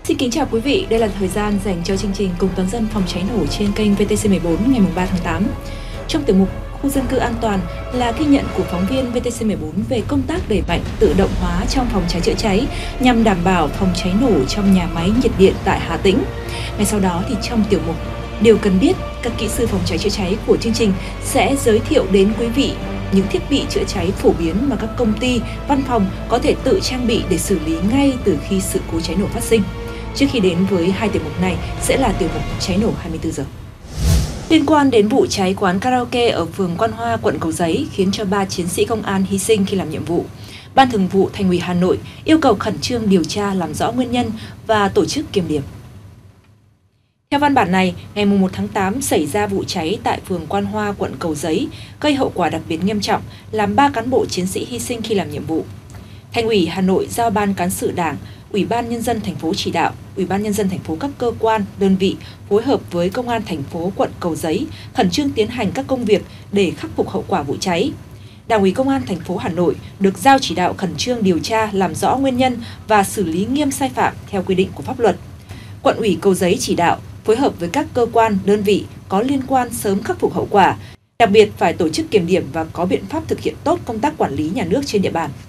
Xin kính chào quý vị, đây là thời gian dành cho chương trình Cùng toàn dân phòng cháy nổ trên kênh VTC14 ngày 3 tháng 8. Trong tiểu mục Khu dân cư an toàn là ghi nhận của phóng viên VTC14 về công tác đẩy mạnh tự động hóa trong phòng cháy chữa cháy nhằm đảm bảo phòng cháy nổ trong nhà máy nhiệt điện tại Hà Tĩnh. Ngay sau đó thì trong tiểu mục Điều cần biết, các kỹ sư phòng cháy chữa cháy của chương trình sẽ giới thiệu đến quý vị những thiết bị chữa cháy phổ biến mà các công ty, văn phòng có thể tự trang bị để xử lý ngay từ khi sự cố cháy nổ phát sinh. Trước khi đến với hai tiểu mục này sẽ là tiểu mục Cháy nổ 24 giờ. Liên quan đến vụ cháy quán karaoke ở phường Quan Hoa, quận Cầu Giấy khiến cho 3 chiến sĩ công an hy sinh khi làm nhiệm vụ, Ban Thường vụ Thành ủy Hà Nội yêu cầu khẩn trương điều tra làm rõ nguyên nhân và tổ chức kiểm điểm. Theo văn bản này, ngày 1 tháng 8 xảy ra vụ cháy tại phường Quan Hoa, quận Cầu Giấy, gây hậu quả đặc biệt nghiêm trọng, làm 3 cán bộ chiến sĩ hy sinh khi làm nhiệm vụ. Thành ủy Hà Nội giao Ban Cán sự Đảng, Ủy ban Nhân dân thành phố chỉ đạo, Ủy ban Nhân dân thành phố các cơ quan, đơn vị phối hợp với Công an thành phố quận Cầu Giấy khẩn trương tiến hành các công việc để khắc phục hậu quả vụ cháy. Đảng ủy Công an thành phố Hà Nội được giao chỉ đạo khẩn trương điều tra, làm rõ nguyên nhân và xử lý nghiêm sai phạm theo quy định của pháp luật. Quận ủy Cầu Giấy chỉ đạo phối hợp với các cơ quan, đơn vị có liên quan sớm khắc phục hậu quả, đặc biệt phải tổ chức kiểm điểm và có biện pháp thực hiện tốt công tác quản lý nhà nước trên địa bàn.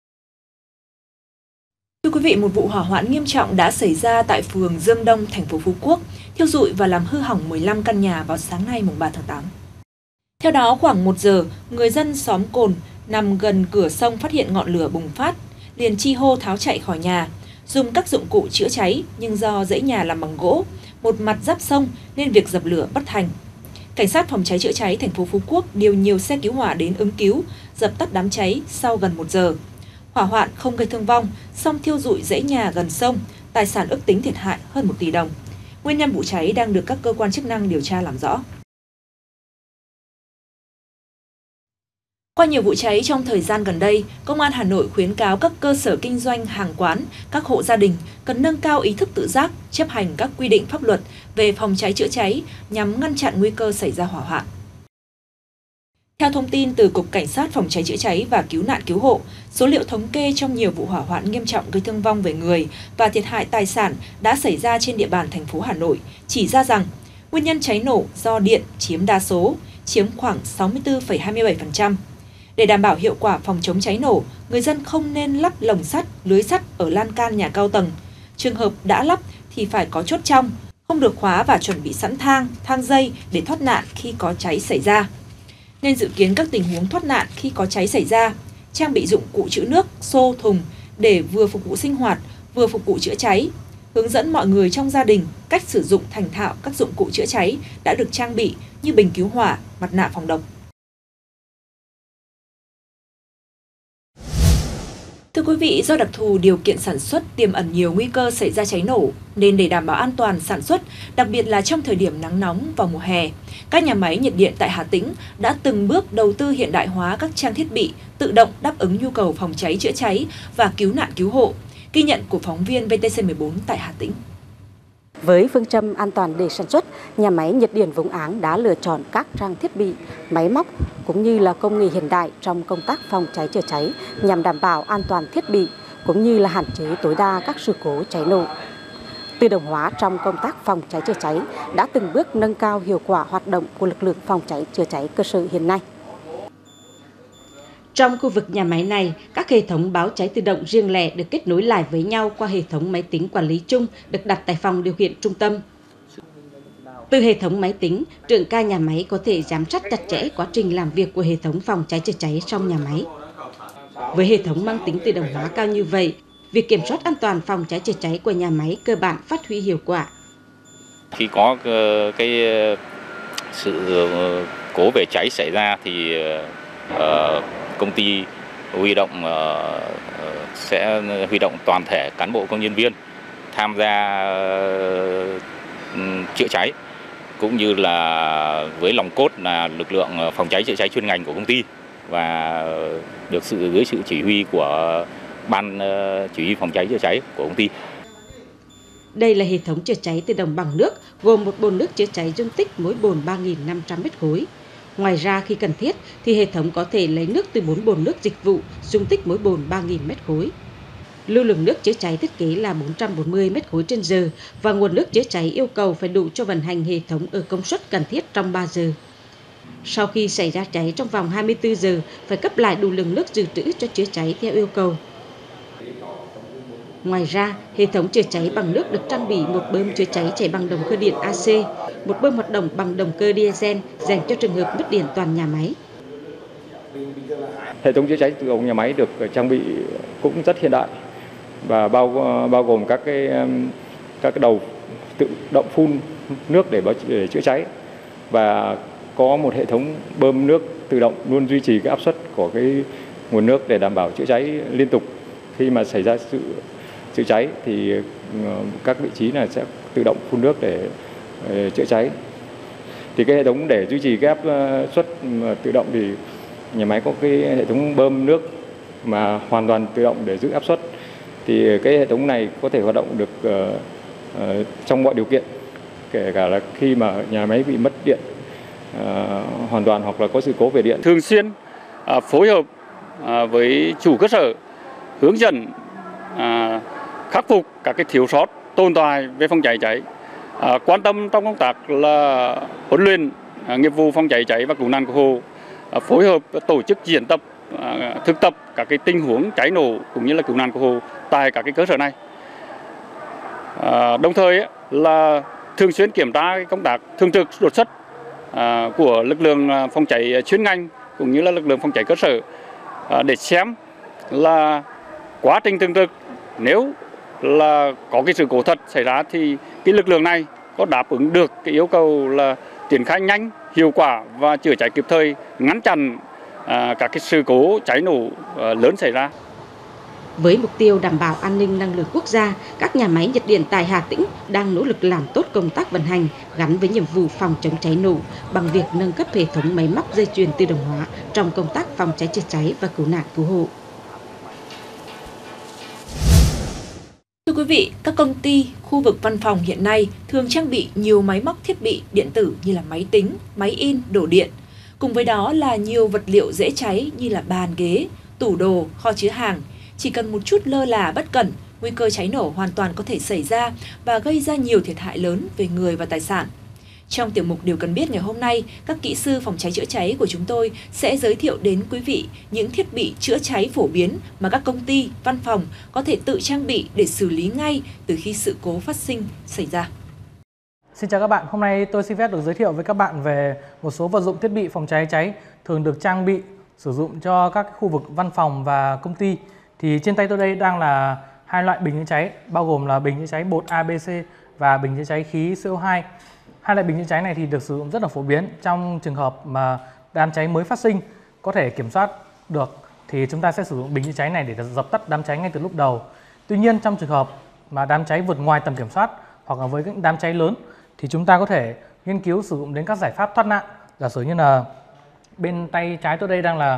Thưa quý vị, một vụ hỏa hoạn nghiêm trọng đã xảy ra tại phường Dương Đông, thành phố Phú Quốc, thiêu rụi và làm hư hỏng 15 căn nhà vào sáng nay mùng 3 tháng 8. Theo đó, khoảng 1 giờ, người dân xóm Cồn nằm gần cửa sông phát hiện ngọn lửa bùng phát, liền chi hô tháo chạy khỏi nhà, dùng các dụng cụ chữa cháy nhưng do dãy nhà làm bằng gỗ, một mặt giáp sông nên việc dập lửa bất thành. Cảnh sát phòng cháy chữa cháy thành phố Phú Quốc điều nhiều xe cứu hỏa đến ứng cứu, dập tắt đám cháy sau gần 1 giờ. Hỏa hoạn không gây thương vong, song thiêu rụi dãy nhà gần sông, tài sản ước tính thiệt hại hơn 1 tỷ đồng. Nguyên nhân vụ cháy đang được các cơ quan chức năng điều tra làm rõ. Qua nhiều vụ cháy trong thời gian gần đây, Công an Hà Nội khuyến cáo các cơ sở kinh doanh, hàng quán, các hộ gia đình cần nâng cao ý thức tự giác, chấp hành các quy định pháp luật về phòng cháy chữa cháy nhằm ngăn chặn nguy cơ xảy ra hỏa hoạn. Theo thông tin từ Cục Cảnh sát phòng cháy chữa cháy và cứu nạn cứu hộ, số liệu thống kê trong nhiều vụ hỏa hoạn nghiêm trọng gây thương vong về người và thiệt hại tài sản đã xảy ra trên địa bàn thành phố Hà Nội chỉ ra rằng nguyên nhân cháy nổ do điện chiếm đa số, chiếm khoảng 64,27%. Để đảm bảo hiệu quả phòng chống cháy nổ, người dân không nên lắp lồng sắt, lưới sắt ở lan can nhà cao tầng. Trường hợp đã lắp thì phải có chốt trong, không được khóa và chuẩn bị sẵn thang dây để thoát nạn khi có cháy xảy ra. Nên dự kiến các tình huống thoát nạn khi có cháy xảy ra, trang bị dụng cụ trữ nước, xô, thùng để vừa phục vụ sinh hoạt, vừa phục vụ chữa cháy. Hướng dẫn mọi người trong gia đình cách sử dụng thành thạo các dụng cụ chữa cháy đã được trang bị như bình cứu hỏa, mặt nạ phòng độc. Thưa quý vị, do đặc thù điều kiện sản xuất tiềm ẩn nhiều nguy cơ xảy ra cháy nổ, nên để đảm bảo an toàn sản xuất, đặc biệt là trong thời điểm nắng nóng vào mùa hè, các nhà máy nhiệt điện tại Hà Tĩnh đã từng bước đầu tư hiện đại hóa các trang thiết bị tự động đáp ứng nhu cầu phòng cháy chữa cháy và cứu nạn cứu hộ. Ghi nhận của phóng viên VTC14 tại Hà Tĩnh. Với phương châm an toàn để sản xuất, nhà máy nhiệt điện Vũng Áng đã lựa chọn các trang thiết bị, máy móc cũng như là công nghệ hiện đại trong công tác phòng cháy chữa cháy nhằm đảm bảo an toàn thiết bị cũng như là hạn chế tối đa các sự cố cháy nổ. Tự động hóa trong công tác phòng cháy chữa cháy đã từng bước nâng cao hiệu quả hoạt động của lực lượng phòng cháy chữa cháy cơ sở hiện nay. Trong khu vực nhà máy này, các hệ thống báo cháy tự động riêng lẻ được kết nối lại với nhau qua hệ thống máy tính quản lý chung được đặt tại phòng điều khiển trung tâm. Từ hệ thống máy tính, trưởng ca nhà máy có thể giám sát chặt chẽ quá trình làm việc của hệ thống phòng cháy chữa cháy trong nhà máy. Với hệ thống mang tính tự động hóa cao như vậy, việc kiểm soát an toàn phòng cháy chữa cháy của nhà máy cơ bản phát huy hiệu quả. Khi có sự cố về cháy xảy ra thì công ty sẽ huy động toàn thể cán bộ công nhân viên tham gia chữa cháy, cũng như là với lòng cốt là lực lượng phòng cháy chữa cháy chuyên ngành của công ty và được dưới sự chỉ huy của ban chỉ huy phòng cháy chữa cháy của công ty. Đây là hệ thống chữa cháy tự động bằng nước, gồm một bồn nước chữa cháy dung tích mỗi bồn 3.500 m3. Ngoài ra khi cần thiết thì hệ thống có thể lấy nước từ 4 bồn nước dịch vụ dung tích mỗi bồn 3.000 m3. Lưu lượng nước chữa cháy thiết kế là 440 m/h và nguồn nước chữa cháy yêu cầu phải đủ cho vận hành hệ thống ở công suất cần thiết trong 3 giờ. Sau khi xảy ra cháy trong vòng 24 giờ, phải cấp lại đủ lượng nước dự trữ cho chữa cháy theo yêu cầu. Ngoài ra, hệ thống chữa cháy bằng nước được trang bị một bơm chữa cháy chạy bằng động cơ điện AC, một bơm hoạt động bằng động cơ diesel dành cho trường hợp mất điện toàn nhà máy. Hệ thống chữa cháy tự động nhà máy được trang bị cũng rất hiện đại và bao gồm các cái đầu tự động phun nước để chữa cháy và có một hệ thống bơm nước tự động luôn duy trì cái áp suất của cái nguồn nước để đảm bảo chữa cháy liên tục. Khi mà xảy ra sự cháy thì các vị trí này sẽ tự động phun nước để chữa cháy. Thì cái hệ thống để duy trì cái áp suất tự động thì nhà máy có cái hệ thống bơm nước mà hoàn toàn tự động để giữ áp suất. Thì cái hệ thống này có thể hoạt động được trong mọi điều kiện, kể cả là khi mà nhà máy bị mất điện hoàn toàn hoặc là có sự cố về điện. Thường xuyên phối hợp với chủ cơ sở hướng dẫn khắc phục các cái thiếu sót tồn tại về phòng cháy cháy, quan tâm trong công tác là huấn luyện nghiệp vụ phòng cháy cháy và cứu nạn cứu hộ, phối hợp tổ chức diễn tập thực tập các cái tình huống cháy nổ cũng như là cứu nạn cứu hộ tại các cái cơ sở này. Đồng thời là thường xuyên kiểm tra công tác thường trực đột xuất của lực lượng phòng cháy chuyên ngành cũng như là lực lượng phòng cháy cơ sở để xem là quá trình thường trực, nếu là có cái sự cố thật xảy ra thì cái lực lượng này có đáp ứng được cái yêu cầu là triển khai nhanh, hiệu quả và chữa cháy kịp thời, ngăn chặn các cái sự cố cháy nổ lớn xảy ra. Với mục tiêu đảm bảo an ninh năng lượng quốc gia, các nhà máy nhiệt điện tại Hà Tĩnh đang nỗ lực làm tốt công tác vận hành gắn với nhiệm vụ phòng chống cháy nổ bằng việc nâng cấp hệ thống máy móc dây chuyền tự động hóa trong công tác phòng cháy chữa cháy và cứu nạn cứu hộ. Thưa quý vị, các công ty, khu vực văn phòng hiện nay thường trang bị nhiều máy móc thiết bị điện tử như là máy tính, máy in, đổ điện. Cùng với đó là nhiều vật liệu dễ cháy như là bàn ghế, tủ đồ, kho chứa hàng. Chỉ cần một chút lơ là bất cẩn, nguy cơ cháy nổ hoàn toàn có thể xảy ra và gây ra nhiều thiệt hại lớn về người và tài sản. Trong tiểu mục Điều cần biết ngày hôm nay, các kỹ sư phòng cháy chữa cháy của chúng tôi sẽ giới thiệu đến quý vị những thiết bị chữa cháy phổ biến mà các công ty, văn phòng có thể tự trang bị để xử lý ngay từ khi sự cố phát sinh xảy ra. Xin chào các bạn, hôm nay tôi xin phép được giới thiệu với các bạn về một số vật dụng thiết bị phòng cháy cháy thường được trang bị sử dụng cho các khu vực văn phòng và công ty. Thì trên tay tôi đây đang là hai loại bình chữa cháy, bao gồm là bình chữa cháy bột ABC và bình chữa cháy khí CO2. Hai loại bình chữa cháy này thì được sử dụng rất là phổ biến trong trường hợp mà đám cháy mới phát sinh có thể kiểm soát được thì chúng ta sẽ sử dụng bình chữa cháy này để dập tắt đám cháy ngay từ lúc đầu. Tuy nhiên trong trường hợp mà đám cháy vượt ngoài tầm kiểm soát hoặc là với những đám cháy lớn thì chúng ta có thể nghiên cứu sử dụng đến các giải pháp thoát nạn. Giả sử như là bên tay trái tôi đây đang là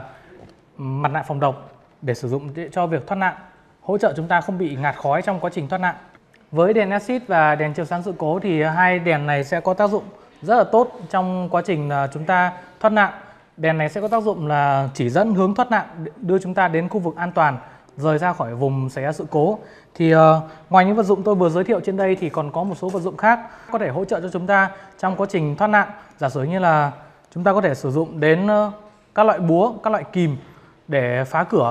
mặt nạ phòng độc để sử dụng cho việc thoát nạn, hỗ trợ chúng ta không bị ngạt khói trong quá trình thoát nạn. Với đèn axit và đèn chiếu sáng sự cố thì hai đèn này sẽ có tác dụng rất là tốt trong quá trình chúng ta thoát nạn. Đèn này sẽ có tác dụng là chỉ dẫn hướng thoát nạn, đưa chúng ta đến khu vực an toàn, rời ra khỏi vùng xảy ra sự cố. Thì ngoài những vật dụng tôi vừa giới thiệu trên đây thì còn có một số vật dụng khác có thể hỗ trợ cho chúng ta trong quá trình thoát nạn. Giả sử như là chúng ta có thể sử dụng đến các loại búa, các loại kìm để phá cửa,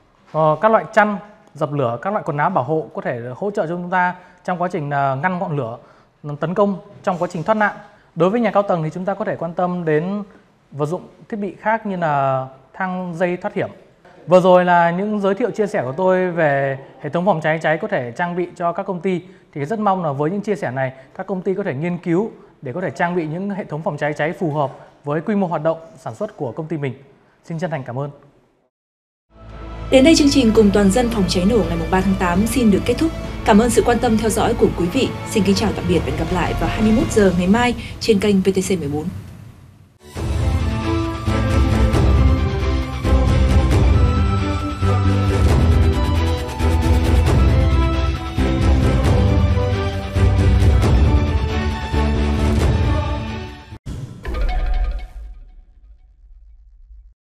các loại chăn dập lửa, các loại quần áo bảo hộ có thể hỗ trợ cho chúng ta trong quá trình ngăn ngọn lửa tấn công trong quá trình thoát nạn. Đối với nhà cao tầng thì chúng ta có thể quan tâm đến vật dụng thiết bị khác như là thang dây thoát hiểm. Vừa rồi là những giới thiệu chia sẻ của tôi về hệ thống phòng cháy cháy có thể trang bị cho các công ty. Thì rất mong là với những chia sẻ này, các công ty có thể nghiên cứu để có thể trang bị những hệ thống phòng cháy cháy phù hợp với quy mô hoạt động sản xuất của công ty mình. Xin chân thành cảm ơn. Đến đây chương trình Cùng Toàn dân phòng cháy nổ ngày 3 tháng 8 xin được kết thúc. Cảm ơn sự quan tâm theo dõi của quý vị. Xin kính chào tạm biệt và hẹn gặp lại vào 21 giờ ngày mai trên kênh VTC14.